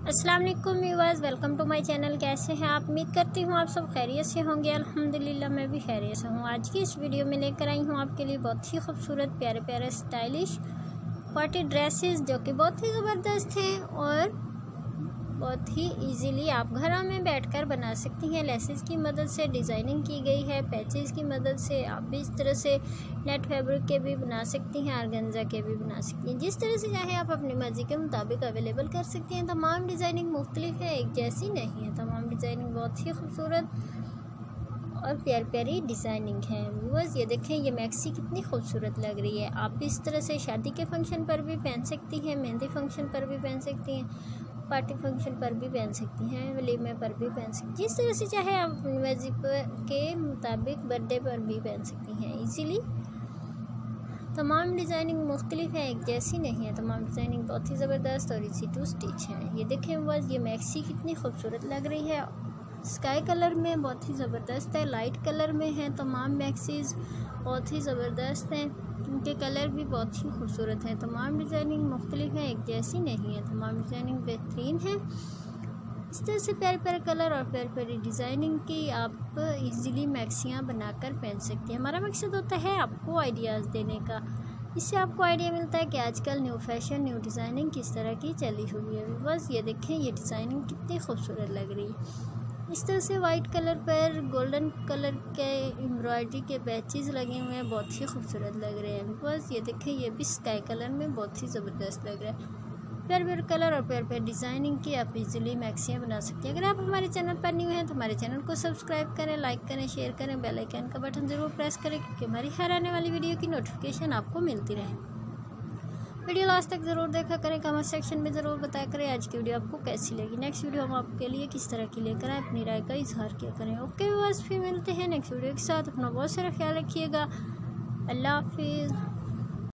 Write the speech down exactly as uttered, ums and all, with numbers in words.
अस्सलाम वालेकुम viewers, welcome to my channel. कैसे हैं आप? उम्मीद करती हूँ आप सब खैरियत से होंगे। अल्हम्दुलिल्लाह मैं भी खैरियत से हूँ। आज की इस वीडियो में लेकर आई हूँ आपके लिए बहुत ही खूबसूरत प्यारे प्यारे स्टाइलिश पार्टी ड्रेसेस जो कि बहुत ही ज़बरदस्त हैं और बहुत ही इजीली आप घरों में बैठकर बना सकती हैं। लेसेस की मदद से डिज़ाइनिंग की गई है, पैचेस की मदद से आप भी इस तरह से नेट फैब्रिक के भी बना सकती हैं, ऑर्गेन्जा के भी बना सकती हैं। जिस तरह से चाहे आप अपनी मर्ज़ी के मुताबिक अवेलेबल कर सकती हैं। तमाम डिज़ाइनिंग मुख्तलिफ है, एक जैसी नहीं है। तमाम डिज़ाइनिंग बहुत ही खूबसूरत और प्यारी प्यारी डिज़ाइनिंग है। व्यूअर्स ये देखें, ये मैक्सी कितनी खूबसूरत लग रही है। आप इस तरह से शादी के फंक्शन पर भी पहन सकती हैं, मेहंदी फंक्शन पर भी पहन सकती हैं, पार्टी फंक्शन पर भी पहन सकती हैं, वलीमे पर भी पहन सकती हैं। जिस तरह से चाहे आप अपनी मर्ज़ी के मुताबिक बर्थडे पर भी पहन सकती हैं इजीली। तमाम डिज़ाइनिंग मुख्तलिफ है, एक जैसी नहीं है। तमाम डिज़ाइनिंग बहुत ही ज़बरदस्त और इजी टू स्टिच है। ये देखें बस, ये मैक्सी कितनी खूबसूरत लग रही है। स्काई कलर में बहुत ही ज़बरदस्त है, लाइट कलर में है। तमाम मैक्सीज बहुत ही ज़बरदस्त हैं, उनके कलर भी बहुत ही खूबसूरत हैं। तमाम डिज़ाइनिंग मुख्तलिफ है, एक जैसी नहीं है। तमाम डिज़ाइनिंग बेहतरीन है। इस तरह से प्यारे प्यारे कलर और प्यारी प्यारी डिज़ाइनिंग की आप इजीली मैक्सियाँ बनाकर पहन सकती हैं। हमारा मकसद होता है आपको आइडियाज़ देने का। इससे आपको आइडिया मिलता है कि आजकल न्यू फैशन न्यू डिज़ाइनिंग किस तरह की चली हुई है। बस ये देखें, ये डिज़ाइनिंग कितनी खूबसूरत लग रही है। इस तरह से वाइट कलर पर गोल्डन कलर के एम्ब्रॉयडरी के पैचेस लगे हुए हैं, बहुत ही खूबसूरत लग रहे हैं। बस ये देखें, ये भी स्काई कलर में बहुत ही ज़बरदस्त लग रहा है। प्यार प्यार कलर और प्यार प्यार डिज़ाइनिंग की आप इजीली मैक्सियाँ बना सकती हैं। अगर आप हमारे चैनल पर न्यू हैं तो हमारे चैनल को सब्सक्राइब करें, लाइक करें, शेयर करें, बेल आइकन का बटन ज़रूर प्रेस करें क्योंकि हमारी हर आने वाली वीडियो की नोटिफिकेशन आपको मिलती रहे। वीडियो लास्ट तक ज़रूर देखा करें, कमेंट सेक्शन में ज़रूर बताया करें आज की वीडियो आपको कैसी लगी। नेक्स्ट वीडियो हम आपके लिए किस तरह की लेकर आए, अपनी राय का इजहार किया करें। ओके व्यूअर्स, फिर मिलते हैं नेक्स्ट वीडियो के साथ। अपना बहुत सारा ख्याल रखिएगा। अल्लाह हाफिज़।